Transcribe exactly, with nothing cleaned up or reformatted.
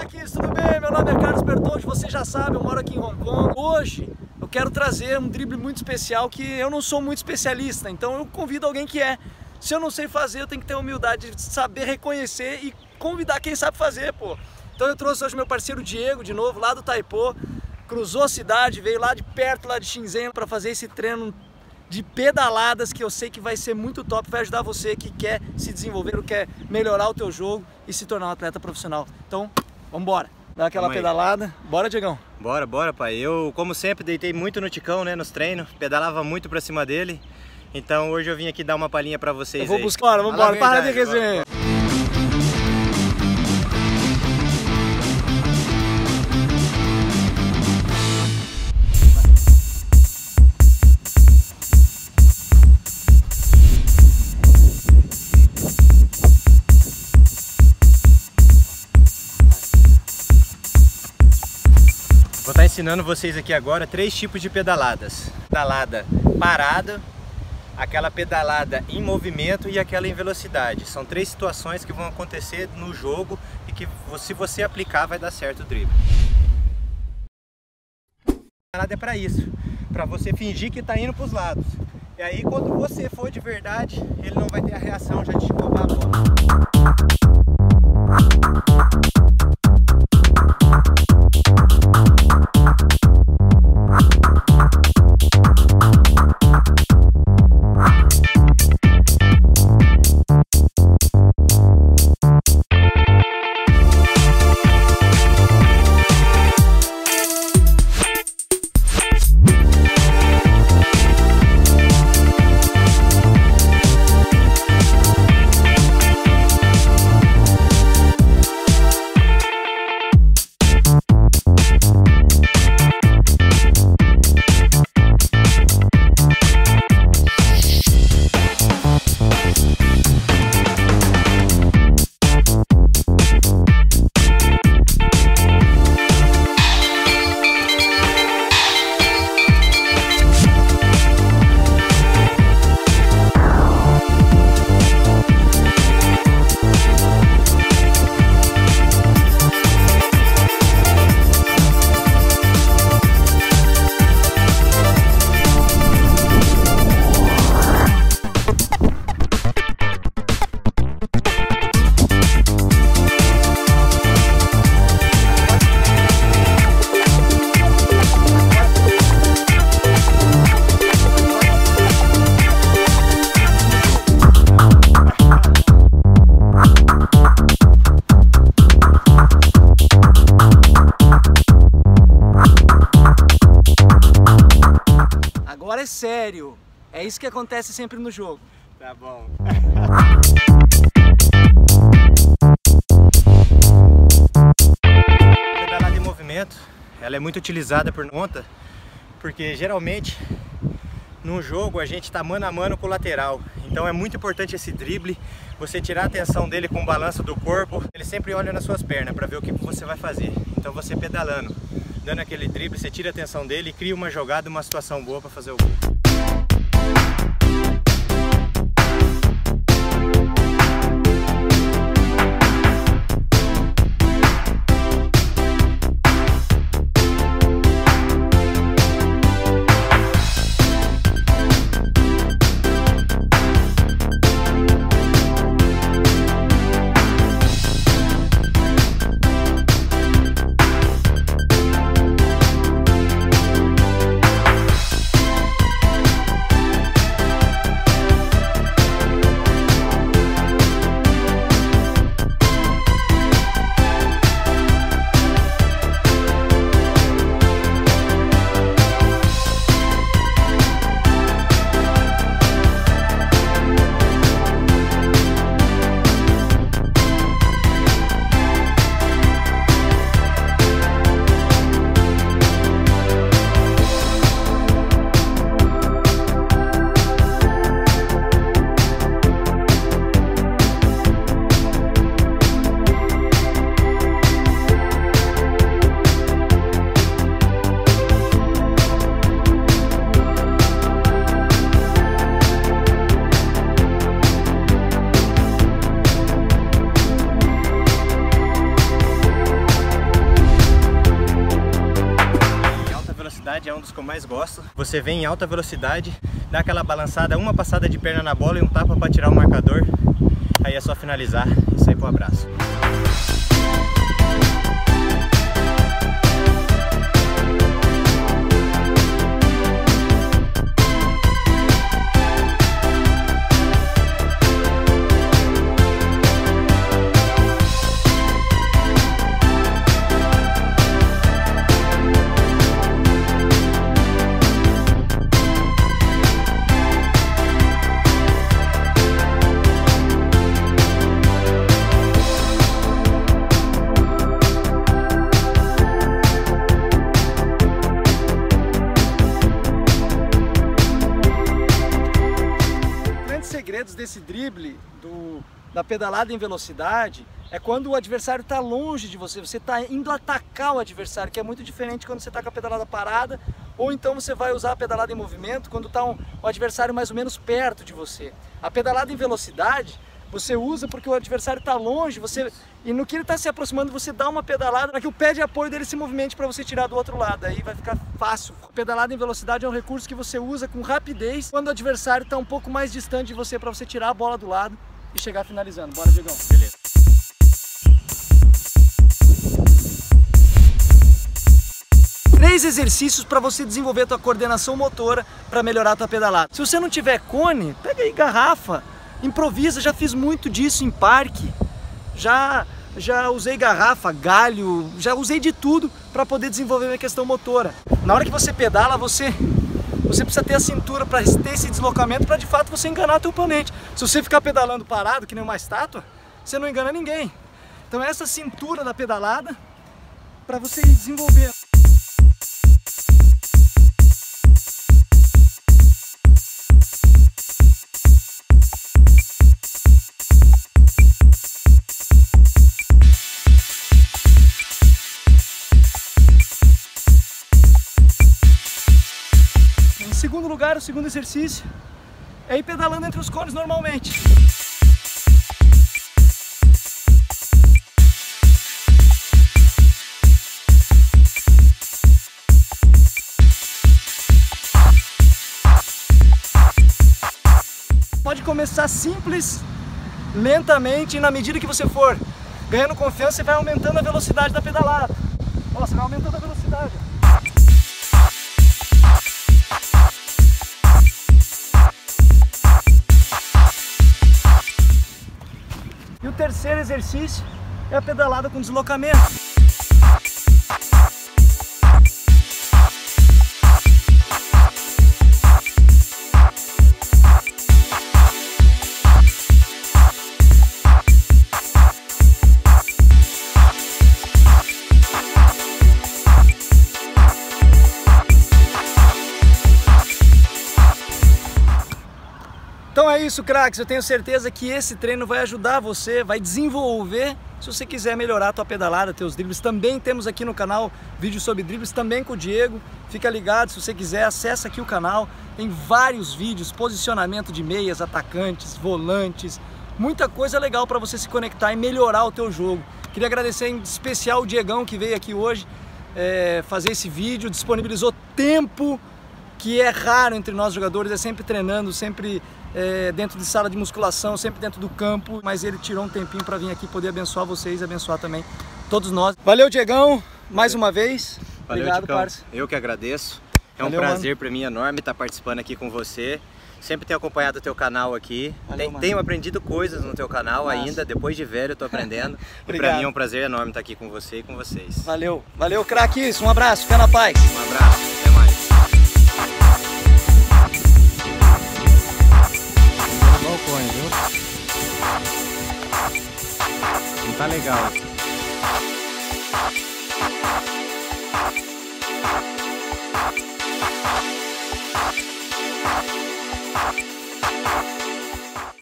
Marquinhos, tudo bem? Meu nome é Carlos Bertoldi, você já sabe, eu moro aqui em Hong Kong. Hoje eu quero trazer um drible muito especial que eu não sou muito especialista, então eu convido alguém que é. Se eu não sei fazer, eu tenho que ter a humildade de saber reconhecer e convidar quem sabe fazer, pô. Então eu trouxe hoje meu parceiro Diego, de novo, lá do Taipo, cruzou a cidade, veio lá de perto, lá de Shenzhen, para fazer esse treino de pedaladas que eu sei que vai ser muito top, vai ajudar você que quer se desenvolver, quer melhorar o teu jogo e se tornar um atleta profissional. Então, vamos embora, dar aquela pedalada. Bora, Diegão? Bora, bora, pai. Eu, como sempre, deitei muito no Ticão, né, nos treinos, pedalava muito pra cima dele. Então hoje eu vim aqui dar uma palhinha pra vocês. Eu vou aí. buscar, bora, vamos embora, para de resenha. Vou estar ensinando vocês aqui agora três tipos de pedaladas. Pedalada parada, aquela pedalada em movimento e aquela em velocidade. São três situações que vão acontecer no jogo e que se você aplicar vai dar certo o drible. A pedalada é para isso, para você fingir que está indo para os lados. E aí quando você for de verdade, ele não vai ter a reação já de te roubar a bola. Agora é sério, é isso que acontece sempre no jogo. Tá bom. A pedalada em movimento, ela é muito utilizada por ponta, porque geralmente num jogo a gente está mano a mano com o lateral. Então é muito importante esse drible, você tirar a atenção dele com o balanço do corpo. Ele sempre olha nas suas pernas para ver o que você vai fazer. Então você pedalando, dando aquele drible, você tira a atenção dele e cria uma jogada, uma situação boa para fazer o gol. velocidade é um dos que eu mais gosto. Você vem em alta velocidade, dá aquela balançada, uma passada de perna na bola e um tapa para tirar o marcador. Aí é só finalizar e sair pro abraço. Segredos desse drible, do, da pedalada em velocidade, é quando o adversário está longe de você, você está indo atacar o adversário, que é muito diferente quando você está com a pedalada parada, ou então você vai usar a pedalada em movimento quando está um, o adversário mais ou menos perto de você. A pedalada em velocidade você usa porque o adversário está longe, você, e no que ele está se aproximando você dá uma pedalada para que o pé de apoio dele se movimente para você tirar do outro lado, aí vai ficar fácil. A pedalada em velocidade é um recurso que você usa com rapidez quando o adversário está um pouco mais distante de você, para você tirar a bola do lado e chegar finalizando. Bora, Diegão. Beleza. Três exercícios para você desenvolver a tua coordenação motora para melhorar a tua pedalada. Se você não tiver cone, pega aí garrafa, improvisa, já fiz muito disso em parque, já, já usei garrafa, galho, já usei de tudo para poder desenvolver minha questão motora. Na hora que você pedala, você, você precisa ter a cintura para ter esse deslocamento para de fato você enganar teu oponente. Se você ficar pedalando parado, que nem uma estátua, você não engana ninguém. Então essa cintura da pedalada para você ir desenvolvendo. Em segundo lugar, o segundo exercício é ir pedalando entre os cones normalmente. Pode começar simples, lentamente, e na medida que você for ganhando confiança, você vai aumentando a velocidade da pedalada. Ó, você vai aumentando a velocidade. E o terceiro exercício é a pedalada com deslocamento. Então é isso, craques, eu tenho certeza que esse treino vai ajudar você, vai desenvolver, se você quiser melhorar a tua pedalada, teus dribles. Também temos aqui no canal vídeos sobre dribles, também com o Diego, fica ligado, se você quiser, acessa aqui o canal, tem vários vídeos, posicionamento de meias, atacantes, volantes, muita coisa legal para você se conectar e melhorar o teu jogo. Queria agradecer em especial o Diegão que veio aqui hoje é, fazer esse vídeo, disponibilizou tempo, que é raro entre nós jogadores, é sempre treinando, sempre é, dentro de sala de musculação, sempre dentro do campo, mas ele tirou um tempinho para vir aqui poder abençoar vocês e abençoar também todos nós. Valeu, Diegão, mais uma vez. Valeu, obrigado, Ticão. parça. Eu que agradeço. É Valeu, um prazer para mim enorme estar participando aqui com você. Sempre tenho acompanhado o teu canal aqui. Valeu, Tem, tenho aprendido coisas no teu canal Nossa. ainda, depois de velho eu tô aprendendo. E para mim é um prazer enorme estar aqui com você e com vocês. Valeu, valeu, craques, um abraço, fica na paz. Um abraço, até mais. Viu? Não tá legal.